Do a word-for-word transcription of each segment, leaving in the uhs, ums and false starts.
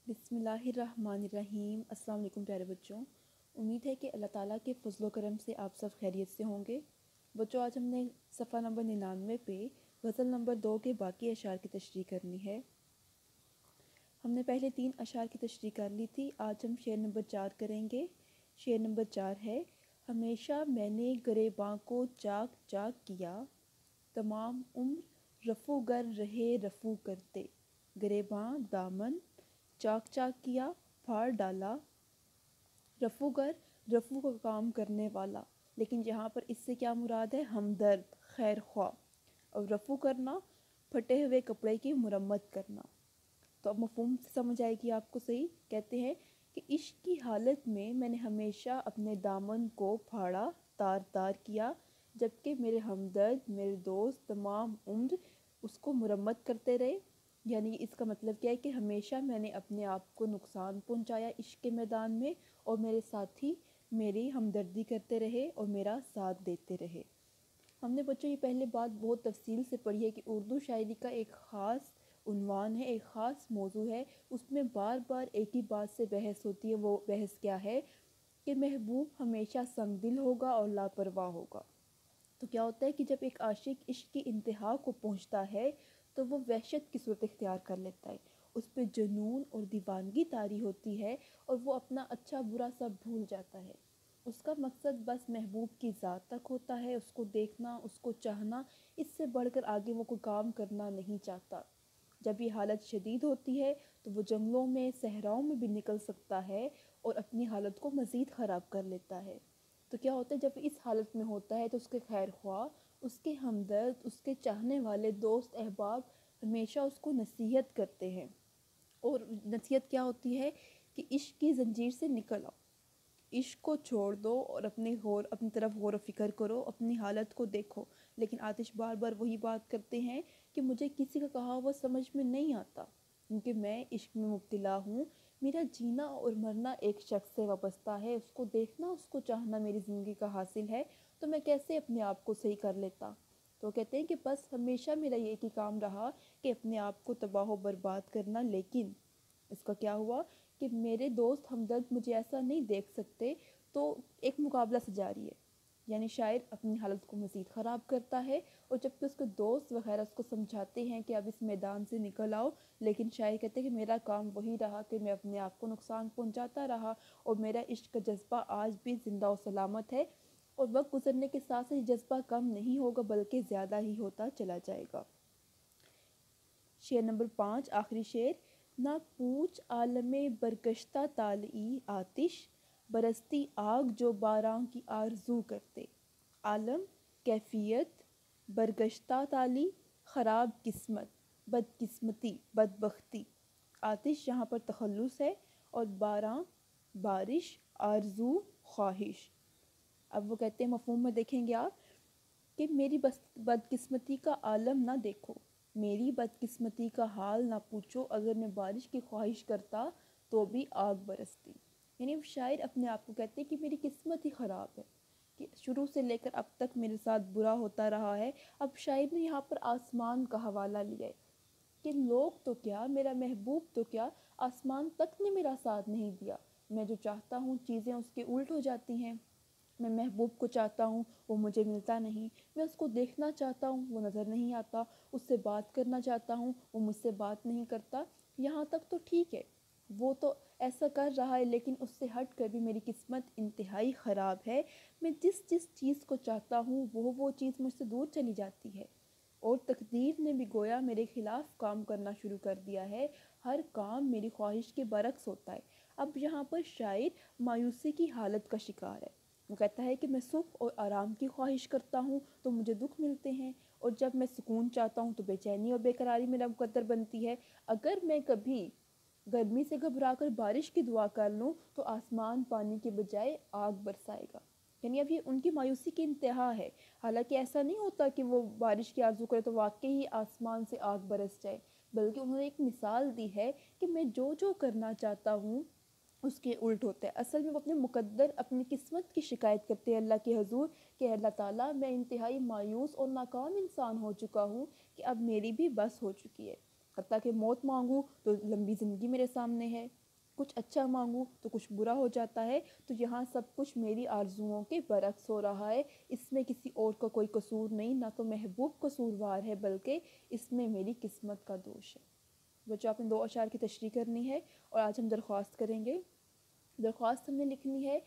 بسم اللہ الرحمن الرحیم۔ السلام علیکم پیارے بچوں، امید ہے کہ اللہ تعالیٰ کے فضل و کرم سے آپ سب خیریت سے ہوں گے۔ بچوں، آج ہم نے صفحہ نمبر ننانوے پہ غزل نمبر دو کے باقی اشعار کی تشریح کرنی ہے۔ ہم نے پہلے تین اشعار کی تشریح کر لی تھی، آج ہم شعر نمبر چار کریں گے۔ شعر نمبر چار ہے: ہمیشہ میں نے گریباں کو چاک چاک کیا، تمام عمر رفو گر رہے رفو کرتے۔ گریباں دامن چاک چاک کیا، پھاڑ ڈالا، رفو گر رفو کا کام کرنے والا، لیکن یہاں پر اس سے کیا مراد ہے؟ ہمدرد، خیر خواہ۔ اور رفو کرنا پھٹے ہوئے کپڑے کی مرمت کرنا۔ تو اب مفہوم سمجھ آئے گی آپ کو صحیح؟ کہتے ہیں کہ عشق کی حالت میں میں نے ہمیشہ اپنے دامن کو پھاڑا، تار تار کیا، جبکہ میرے ہمدرد، میرے دوست تمام عمر اس کو مرمت کرتے رہے۔ یعنی اس کا مطلب کیا ہے کہ ہمیشہ میں نے اپنے آپ کو نقصان پہنچایا عشق کے میدان میں، اور میرے ساتھی میری ہمدردی کرتے رہے اور میرا ساتھ دیتے رہے۔ ہم نے بچوں یہ پہلے بات بہت تفصیل سے پڑھی ہے کہ اردو شاعری کا ایک خاص عنوان ہے، ایک خاص موضوع ہے، اس میں بار بار ایک ہی بات سے بحث ہوتی ہے۔ وہ بحث کیا ہے؟ کہ محبوب ہمیشہ سنگ دل ہوگا اور لاپرواہ ہوگا۔ تو کیا ہوتا ہے کہ جب ایک عاشق عشق کی انتہا کو پہنچتا ہے تو وہ وحشت کی صورت اختیار کر لیتا ہے، اس پہ جنون اور دیوانگی طاری ہوتی ہے، اور وہ اپنا اچھا برا سب بھول جاتا ہے۔ اس کا مقصد بس محبوب کی ذات تک ہوتا ہے، اس کو دیکھنا، اس کو چاہنا، اس سے بڑھ کر آگے وہ کوئی کام کرنا نہیں چاہتا۔ جب یہ حالت شدید ہوتی ہے تو وہ جنگلوں میں، صحراؤں میں بھی نکل سکتا ہے اور اپنی حالت کو مزید خراب کر لیتا ہے۔ تو کیا ہوتا ہے جب اس حالت میں ہوتا ہے تو اس کے خیر خواہ، اس کے ہمدرد، اس کے چاہنے والے دوست احباب ہمیشہ اس کو نصیحت کرتے ہیں، اور نصیحت کیا ہوتی ہے کہ عشق کی زنجیر سے نکل آؤ، عشق کو چھوڑ دو اور اپنے غور اپنی طرف غور و فکر کرو، اپنی حالت کو دیکھو۔ لیکن آتش بار بار وہی بات کرتے ہیں کہ مجھے کسی کا کہا ہوا سمجھ میں نہیں آتا، کیونکہ میں عشق میں مبتلا ہوں، میرا جینا اور مرنا ایک شخص سے وابستہ ہے، اس کو دیکھنا، اس کو چاہنا میری زندگی کا حاصل ہے، تو میں کیسے اپنے آپ کو صحیح کر لیتا؟ تو کہتے ہیں کہ بس ہمیشہ میرا یہ ایک ہی کام رہا کہ اپنے آپ کو تباہ و برباد کرنا، لیکن اس کا کیا ہوا کہ میرے دوست ہمدرد مجھے ایسا نہیں دیکھ سکتے، تو ایک مقابلہ سے جاری ہے۔ یعنی شاعر اپنی حالت کو مزید خراب کرتا ہے، اور جبکہ اس کے دوست وغیرہ اس کو سمجھاتے ہیں کہ اب اس میدان سے نکل آؤ، لیکن شاعر کہتے ہیں کہ میرا کام وہی رہا کہ میں اپنے آپ کو نقصان پہنچاتا رہا، اور میرا عشق کا جذبہ آج بھی زندہ و سلامت ہے، اور وقت گزرنے کے ساتھ یہ جذبہ کم نہیں ہوگا بلکہ زیادہ ہی ہوتا چلا جائے گا۔ شعر نمبر پانچ، آخری شعر: نہ پوچھ عالم برگشتہ طالعی آتش، برستی آگ جو باراں کی آرزو کرتے۔ عالم کیفیت، برگشتہ طالع خراب قسمت، بدقسمتی، بدبختی، آتش یہاں پر تخلص ہے، اور باراں بارش، آرزو خواہش۔ اب وہ کہتے ہیں مفہوم میں دیکھیں گے آپ کہ میری بدقسمتی کا عالم نہ دیکھو، میری بدقسمتی کا حال نہ پوچھو، اگر میں بارش کی خواہش کرتا تو بھی آگ برستی۔ یعنی شاعر اپنے آپ کو کہتے ہیں کہ میری قسمت ہی خراب ہے، کہ شروع سے لے کر اب تک میرے ساتھ برا ہوتا رہا ہے۔ اب شاعر نے یہاں پر آسمان کا حوالہ لیا ہے کہ لوگ تو کیا، میرا محبوب تو کیا، آسمان تک نے میرا ساتھ نہیں دیا۔ میں جو چاہتا ہوں چیزیں اس کے الٹ ہو جاتی ہیں، میں محبوب کو چاہتا ہوں وہ مجھے ملتا نہیں، میں اس کو دیکھنا چاہتا ہوں وہ نظر نہیں آتا، اس سے بات کرنا چاہتا ہوں وہ مجھ سے بات نہیں کرتا۔ یہاں تک تو ٹھیک ہے، وہ تو ایسا کر رہا ہے، لیکن اس سے ہٹ کر بھی میری قسمت انتہائی خراب ہے، میں جس جس چیز کو چاہتا ہوں وہ وہ چیز مجھ سے دور چلی جاتی ہے، اور تقدیر نے بھی گویا میرے خلاف کام کرنا شروع کر دیا ہے، ہر کام میری خواہش کے برعکس ہوتا ہے۔ اب یہاں پر شاعر مایوسی کی حالت کا شکار ہے، وہ کہتا ہے کہ میں سکھ اور آرام کی خواہش کرتا ہوں تو مجھے دکھ ملتے ہیں، اور جب میں سکون چاہتا ہوں تو بے چینی اور بے قراری میرا مقدر بنتی ہے۔ اگر میں کبھی گرمی سے گھبرا کر بارش کی دعا کر لوں تو آسمان پانی کے بجائے آگ برسائے گا۔ یعنی اب یہ ان کی مایوسی کی انتہا ہے، حالانکہ ایسا نہیں ہوتا کہ وہ بارش کی آرزو کرے تو واقعی ہی آسمان سے آگ برس جائے، بلکہ انہوں نے ایک مثال دی ہے کہ میں جو جو کرنا چاہتا ہوں اس کے الٹ ہوتا ہے۔ اصل میں وہ اپنے مقدر، اپنی قسمت کی شکایت کرتے ہیں اللہ کے حضور کہ اللہ تعالیٰ میں انتہائی مایوس اور ناکام انسان ہو چکا ہوں کہ اب میری بھی بس ہو چکی ہے۔ حتیٰ کہ موت مانگوں تو لمبی زندگی میرے سامنے ہے، کچھ اچھا مانگوں تو کچھ برا ہو جاتا ہے، تو یہاں سب کچھ میری آرزوؤں کے برعکس ہو رہا ہے، اس میں کسی اور کا کوئی قصور نہیں، نہ تو محبوب قصوروار ہے بلکہ اس میں میری قسمت کا دوش ہے۔ بچوں آپ نے دو اشعار کی تشریح کرنی ہے اور آج ہم درخواست کریں گے۔ درخواست ہم نے لکھنی ہے،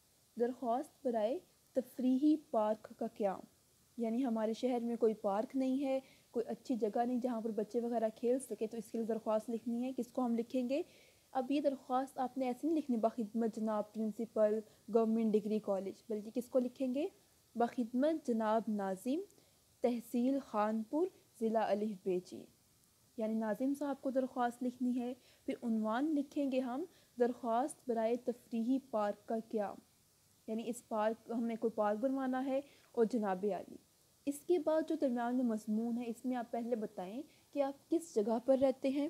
درخواست برائے تفریحی پارک کا قیام، یعنی ہمارے شہر میں کوئی پارک نہیں ہے، کوئی اچھی جگہ نہیں جہاں پر بچے وغیرہ کھیل سکے، تو اس کے لیے درخواست لکھنی ہے۔ کس کو ہم لکھیں گے؟ اب یہ درخواست آپ نے ایسے نہیں لکھنی بخدمت جناب پرنسپل گورنمنٹ ڈگری کالج، بلکہ کس کو لکھیں گے؟ بخدمت جناب ناظم تحصیل خانپور ضلع الف ب جی، یعنی ناظم صاحب کو درخواست لکھنی ہے۔ پھر عنوان لکھیں گے ہم درخواست برائے تفریحی پارک کا قیام، یعنی اس پارک ہم نے کوئی پارک بنوانا ہے اور جناب عالی۔ اس کے بعد جو درمیان میں مضمون ہے اس میں آپ پہلے بتائیں کہ آپ کس جگہ پر رہتے ہیں،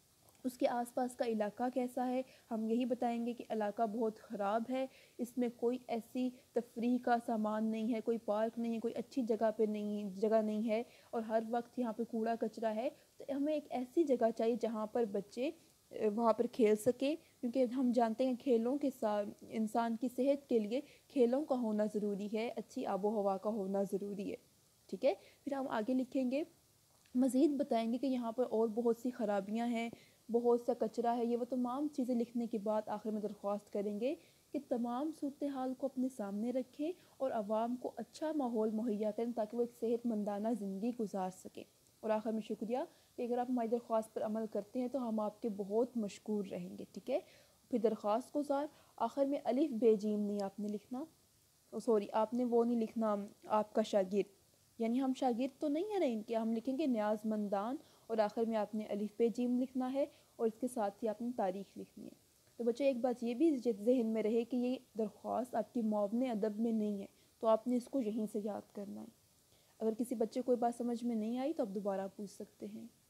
اس کے آس پاس کا علاقہ کیسا ہے۔ ہم یہی بتائیں گے کہ علاقہ بہت خراب ہے، اس میں کوئی ایسی تفریح کا سامان نہیں ہے، کوئی پارک نہیں ہے، کوئی اچھی جگہ پہ نہیں جگہ نہیں ہے اور ہر وقت یہاں پہ کوڑا کچرا ہے، تو ہمیں ایک ایسی جگہ چاہیے جہاں پر بچے وہاں پر کھیل سکے، کیونکہ ہم جانتے ہیں کھیلوں کے ساتھ انسان کی صحت کے لیے کھیلوں کا ہونا ضروری ہے، اچھی آب و ہوا کا ہونا ضروری ہے، ٹھیک ہے۔ پھر ہم آگے لکھیں گے، مزید بتائیں گے کہ یہاں پر اور بہت سی خرابیاں ہیں، بہت سا کچرا ہے، یہ وہ تمام چیزیں لکھنے کے بعد آخر میں درخواست کریں گے کہ تمام صورتحال کو اپنے سامنے رکھیں اور عوام کو اچھا ماحول مہیا کریں تاکہ وہ ایک صحت مندانہ زندگی گزار سکیں۔ اور آخر میں شکریہ کہ اگر آپ ہماری درخواست پر عمل کرتے ہیں تو ہم آپ کے بہت مشکور رہیں گے، ٹھیک ہے۔ پھر درخواست گزار آخر میں الف بے جیم نہیں آپ نے لکھنا، سوری آپ نے وہ نہیں لکھنا آپ کا شاگرد، یعنی ہم شاگرد تو نہیں ہیں ان کے، ہم لکھیں گے نیاز مندان، اور آخر میں آپ نے الف بے جیم لکھنا ہے اور اس کے ساتھ ہی آپ نے تاریخ لکھنی ہے۔ تو بچوں ایک بات یہ بھی ذہن میں رہے کہ یہ درخواست آپ کی معاون ادب میں نہیں ہے، تو آپ نے اس کو یہیں سے یاد کرنا ہے۔ اگر کسی بچے کو کوئی بات سمجھ میں نہیں آئی تو آپ دوبارہ پوچھ سکتے ہیں۔